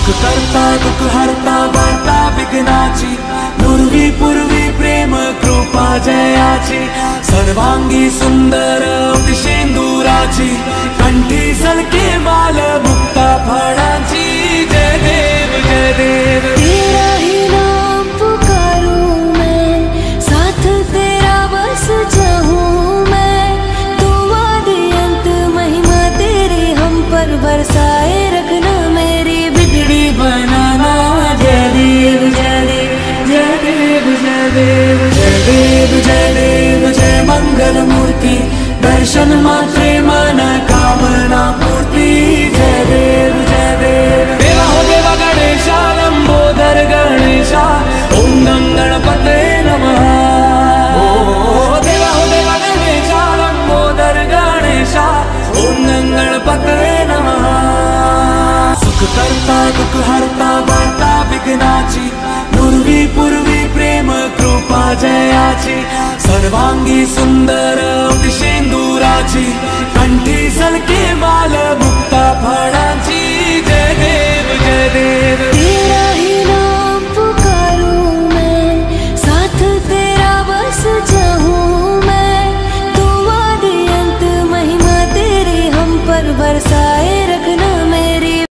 करता दुःख हरता वार्ता विघ्नाची, पूर्वी पूर्वी प्रेम कृपा जयाची, सर्वांगी सुंदर शेंदुराची, कंठी सलके माल मुक्ता फळाची। जय देव जय देव, तेरा ही नाम पुकारूं मैं, साथ तेरा बस चाहूं मैं। तू आदि अंत महिमा तेरी हम पर बरसाए रखना, मेरी बिगड़ी बनाना। जय देव जय देव जय देव जय देव जय देव जय देव जय मंगल मूर्ति, दर्शन मात्रे मन कामना पूर्ति। जय देव जय देव, देवा हो देवा गणेशा, लंबोदर गणेशा, ओम गं गणपते नमः। ओ देवा हो देवा गणेशा, लंबोदर गणेशा, ओम गं गणपते नमः। सुख करता दुःख हरता वार्ता विघ्नाची, पूर्वी पूर्वी प्रेम कृपा जयाची, सर्वांगी सुंदर शेंदुराची, कंठी सलके माल मुक्ता फळाची।